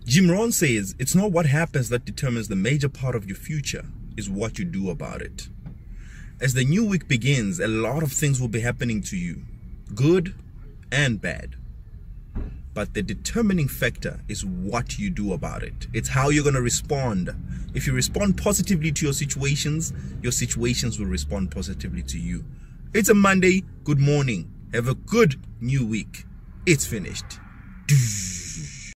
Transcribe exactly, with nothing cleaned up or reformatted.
Rohm says, it's not what happens that determines the major part of your future, is what you do about it. As the new week begins, a lot of things will be happening to you, good and bad. But the determining factor is what you do about it. It's how you're going to respond. If you respond positively to your situations, your situations will respond positively to you. It's a Monday. Good morning. Have a good new week. It's finished.